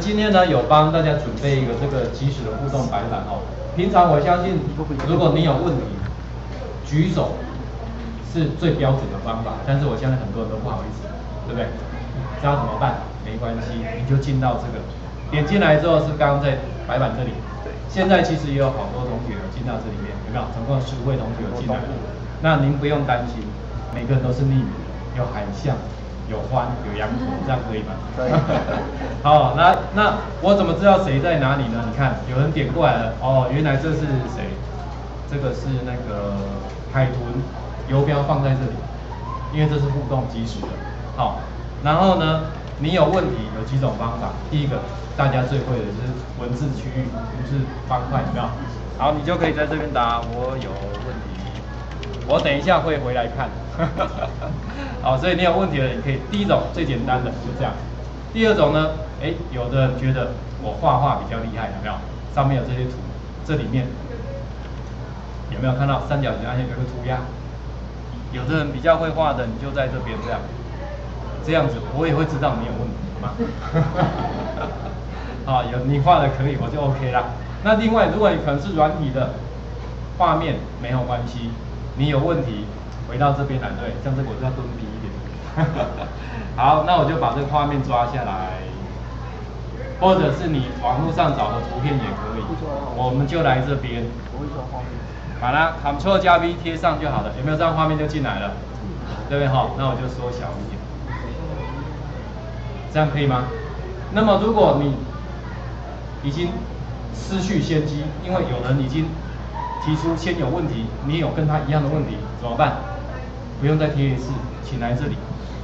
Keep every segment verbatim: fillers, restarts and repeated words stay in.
今天呢，有帮大家准备一个这个即时的互动白板哦。平常我相信，如果你有问题，举手是最标准的方法，但是我相信很多人都不好意思，对不对？这要怎么办？没关系，你就进到这个，点进来之后是刚刚在白板这里。现在其实也有好多同学有进到这里面，有没有？总共十五位同学有进来。那您不用担心，每个人都是匿名，有海象。有獾，有羊驼，这样可以吗？可以。好，那那我怎么知道谁在哪里呢？你看，有人点过来了，哦，原来这是谁？这个是那个海豚，游标放在这里，因为这是互动即时的。好，然后呢，你有问题有几种方法？第一个，大家最会的就是文字区域，就是方块，有没有？好，你就可以在这边答我有问题。我等一下会回来看，好，所以你有问题的，你可以第一种最简单的就这样。第二种呢，哎，有的人觉得我画画比较厉害，有没有？上面有这些图，这里面有没有看到三角形按下有个涂鸦？有的人比较会画的，你就在这边这样，这样子我也会知道你有问题嘛。好，有你画的可以，我就 OK 啦。那另外，如果你可能是软体的画面，没有关系。你有问题，回到这边来，对，像这个我就要蹲低一点。好，那我就把这个画面抓下来，或者是你网络上找的图片也可以，我们就来这边，把它 Ctrl 加 V 贴上就好了，有没有？这样画面就进来了，对不对？好，那我就缩小一点，这样可以吗？那么如果你已经失去先机，因为有人已经提出先有问题，你有跟他一样的问题，怎么办？不用再贴一次，请来这里，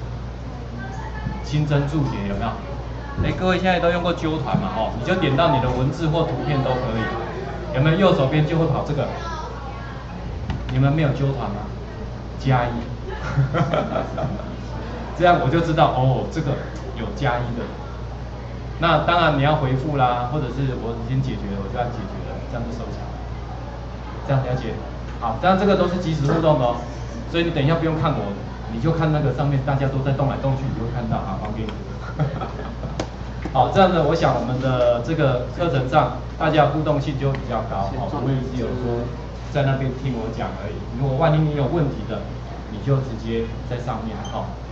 新增注解有没有？哎，各位现在都用过揪团嘛？哦，你就点到你的文字或图片都可以，有没有？右手边就会跑这个，你们没有揪团吗？加一，这样我就知道哦，这个有加一的。那当然你要回复啦，或者是我已经解决了，我就按解决了，这样就收起来。这样了解，好，当然这个都是即时互动的哦，所以你等一下不用看我，你就看那个上面大家都在动来动去，你就会看到啊，方便。好，这样子我想我们的这个课程上大家互动性就比较高，哦，不会只有说在那边听我讲而已。如果万一你有问题的，你就直接在上面，哦。